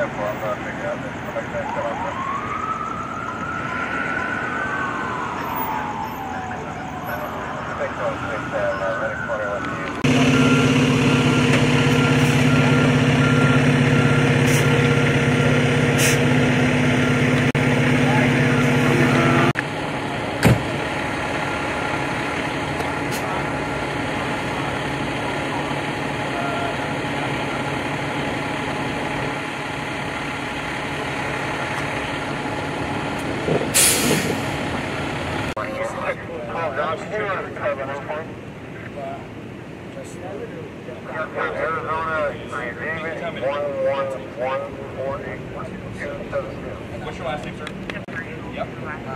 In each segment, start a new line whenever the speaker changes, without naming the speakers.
What's your last name, sir? Yep.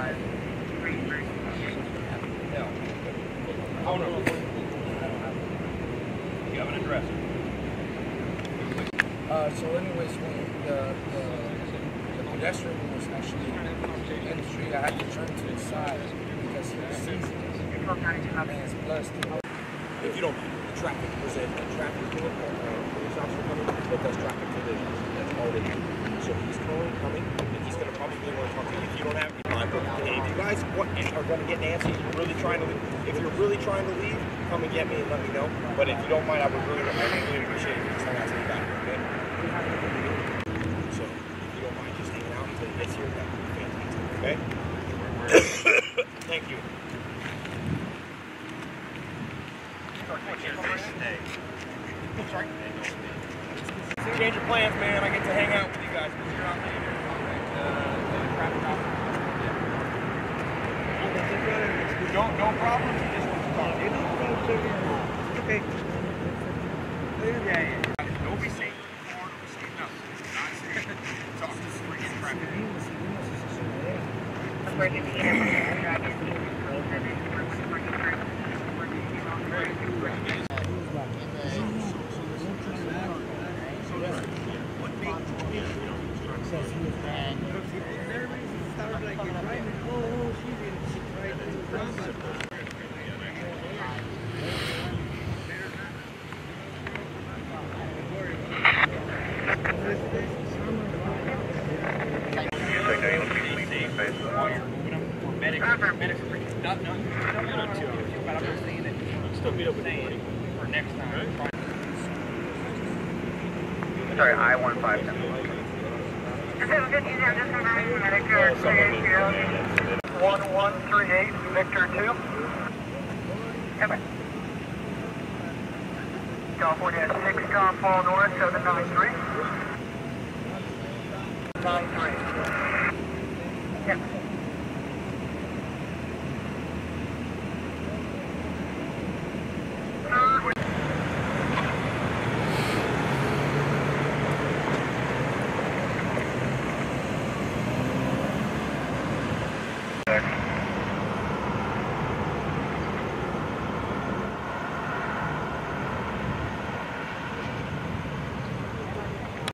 Phone number. You have an address.
So anyways, when the pedestrian was actually in the street, I had to turn to the side because he was seizing it. And plus,
if you don't mind, the traffic was a traffic police officer coming, but that's traffic collision. That's all they do. So he's coming, and he's going to probably want to talk to you. If you don't have time, if you guys are going to get Nancy, you're really trying to leave. If you're really trying to leave, come and get me and let me know. But if you don't mind, I would really appreciate it. Just hang out to the back, okay? So if you don't mind just hanging out until he gets here, that would be fantastic, okay? Thank you. Sorry? Change your plans, man. I get to hang out with you guys. You're on the traffic officer. No problem. You just want to talk. Okay. Yeah. Don't be safe. Don't be safe. No. Not safe. Talk to the street traffic.
Sorry, I-15. Medicare 1138, Victor 2. California 6, Tom Paul North, 793. 93.